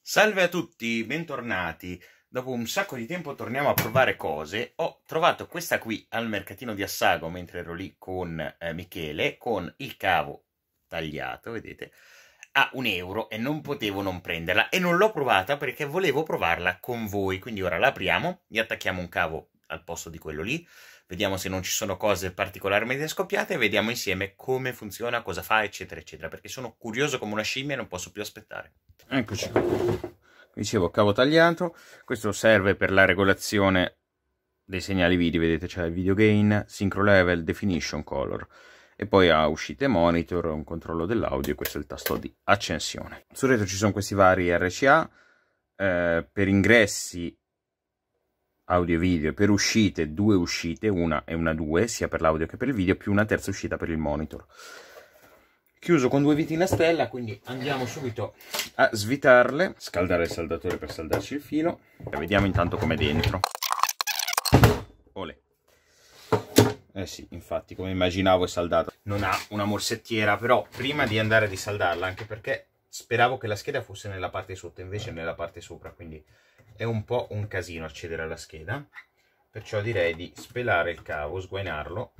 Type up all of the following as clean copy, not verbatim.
Salve a tutti, bentornati. Dopo un sacco di tempo torniamo a provare cose. Ho trovato questa qui al mercatino di Assago mentre ero lì con Michele, con il cavo tagliato, vedete, a €1 e non potevo non prenderla e non l'ho provata perché volevo provarla con voi. Quindi ora la apriamo, gli attacchiamo un cavo al posto di quello lì, vediamo se non ci sono cose particolarmente scoppiate e vediamo insieme come funziona, cosa fa, eccetera, eccetera, perché sono curioso come una scimmia e non posso più aspettare. Eccoci qui. Dicevo, cavo tagliato. Questo serve per la regolazione dei segnali video, vedete, c'è il video gain, synchro level, definition, color, e poi ha uscite monitor, un controllo dell'audio, e questo è il tasto di accensione. Sul retro ci sono questi vari RCA, per ingressi audio e video, per uscite, 2 uscite, una e una 2, sia per l'audio che per il video, più una terza uscita per il monitor. Chiuso con 2 viti in stella, quindi andiamo subito a svitarle, scaldare il saldatore per saldarci il filo, e vediamo intanto com'è dentro. Olè. Eh sì, infatti, come immaginavo è saldato. Non ha una morsettiera, però prima di andare a risaldarla, anche perché speravo che la scheda fosse nella parte sotto, invece nella parte sopra, quindi è un po' un casino accedere alla scheda, perciò direi di spelare il cavo, sguainarlo.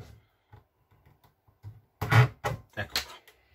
Ecco qua.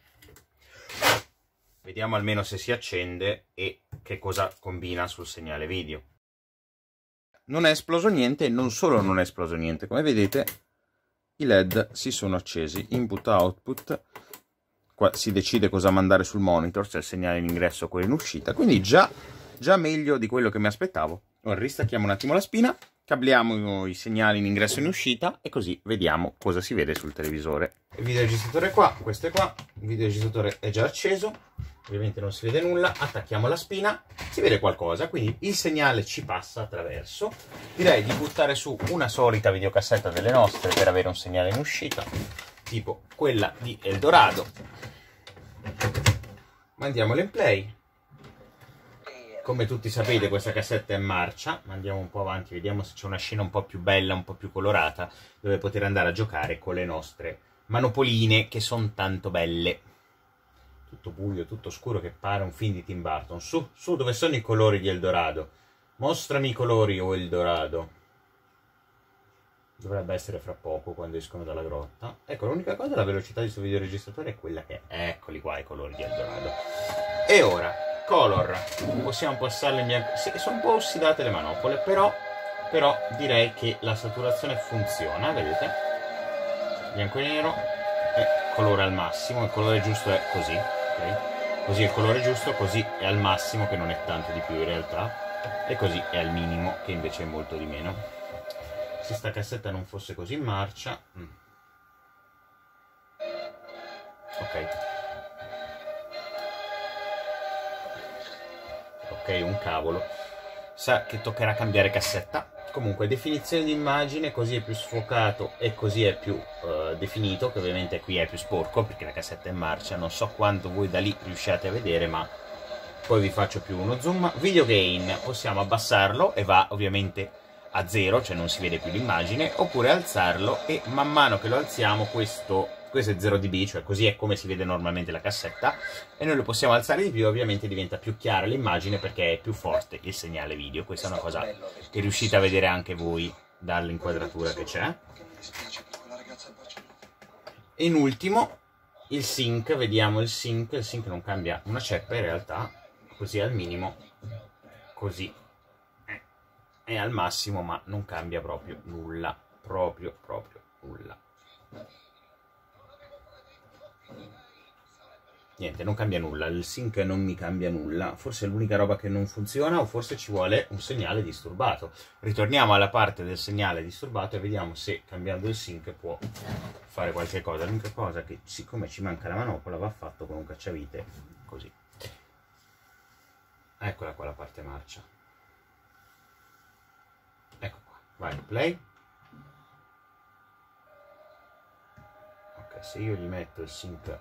Vediamo almeno se si accende e che cosa combina sul segnale video. Non è esploso niente, e non solo non è esploso niente, come vedete i LED si sono accesi, input output, qua si decide cosa mandare sul monitor, se il segnale in ingresso o quello in uscita, quindi già meglio di quello che mi aspettavo. Ora ristacchiamo un attimo la spina, cabliamo i segnali in ingresso e in uscita e così vediamo cosa si vede sul televisore. Il videoregistratore è qua, questo è qua, il videoregistratore è già acceso, ovviamente non si vede nulla, attacchiamo la spina, si vede qualcosa, quindi il segnale ci passa attraverso. Direi di buttare su una solita videocassetta delle nostre per avere un segnale in uscita, tipo quella di Eldorado. Mandiamola in play. Come tutti sapete questa cassetta è in marcia, andiamo un po' avanti, vediamo se c'è una scena un po' più bella, un po' più colorata, dove poter andare a giocare con le nostre manopoline che sono tanto belle. Tutto buio, tutto scuro che pare un film di Tim Burton. Su, su, dove sono i colori di Eldorado? Mostrami i colori, o Eldorado. Dovrebbe essere fra poco, quando escono dalla grotta. Ecco, l'unica cosa, la velocità di questo videoregistratore è quella che è. Eccoli qua i colori di Eldorado. E ora, color. Possiamo passarle in bianco. Sì, sono un po' ossidate le manopole, però direi che la saturazione funziona, vedete? Bianco e nero. E colore al massimo. Il colore giusto è così. Okay. Così è il colore giusto, così è al massimo, che non è tanto di più in realtà, e così è al minimo, che invece è molto di meno. Se sta cassetta non fosse così in marcia. Ok. Ok, un cavolo. Sa che toccherà cambiare cassetta. Comunque, definizione di immagine, così è più sfocato e così è più definito, che ovviamente qui è più sporco perché la cassetta è in marcia. Non so quanto voi da lì riusciate a vedere, ma poi vi faccio più uno zoom. Video gain, possiamo abbassarlo e va ovviamente a 0, cioè non si vede più l'immagine, oppure alzarlo e man mano che lo alziamo questo è 0 dB, cioè così è come si vede normalmente la cassetta, e noi lo possiamo alzare di più, ovviamente diventa più chiara l'immagine perché è più forte il segnale video. Questa è una cosa che riuscite a vedere anche voi dall'inquadratura che c'è. E in ultimo il sync, vediamo il sync non cambia una ceppa in realtà, così è al minimo, così è al massimo, ma non cambia proprio nulla, proprio nulla. Niente, non cambia nulla, il sync non mi cambia nulla, forse è l'unica roba che non funziona, o forse ci vuole un segnale disturbato. Ritorniamo alla parte del segnale disturbato e vediamo se cambiando il sync può fare qualche cosa. L'unica cosa è che, siccome ci manca la manopola, va fatto con un cacciavite, così. Eccola qua la parte marcia. Ecco qua, vai, play. Ok, se io gli metto il sync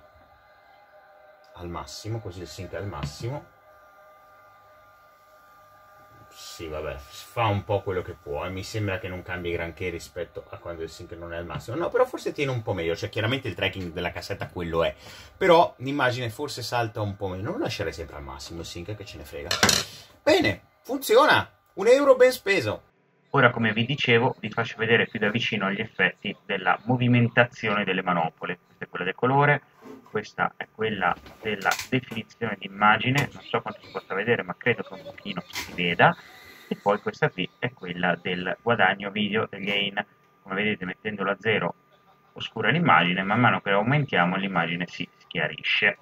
al massimo, così il sync è al massimo, sì, vabbè, fa un po' quello che può e mi sembra che non cambi granché rispetto a quando il sync non è al massimo. No, però forse tiene un po' meglio, cioè chiaramente il tracking della cassetta quello è, però l'immagine forse salta un po' meno. Non lo lascerei sempre al massimo il sync, che ce ne frega. Bene, funziona, €1 ben speso. Ora, come vi dicevo, vi faccio vedere più da vicino gli effetti della movimentazione delle manopole. Questa è quella del colore, questa è quella della definizione di immagine, non so quanto si possa vedere, ma credo che un pochino si veda, e poi questa qui è quella del guadagno video, del gain. Come vedete, mettendolo a 0 oscura l'immagine, man mano che lo aumentiamo l'immagine si schiarisce.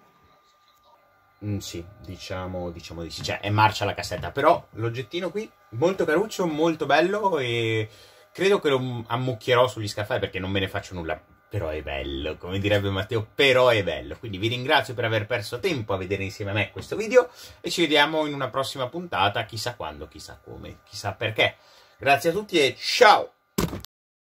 Sì, diciamo di sì, cioè è marcia la cassetta, però l'oggettino qui molto caruccio, molto bello e credo che lo ammucchierò sugli scaffali perché non me ne faccio nulla, però è bello, come direbbe Matteo, però è bello. Quindi vi ringrazio per aver perso tempo a vedere insieme a me questo video e ci vediamo in una prossima puntata, chissà quando, chissà come, chissà perché. Grazie a tutti e ciao!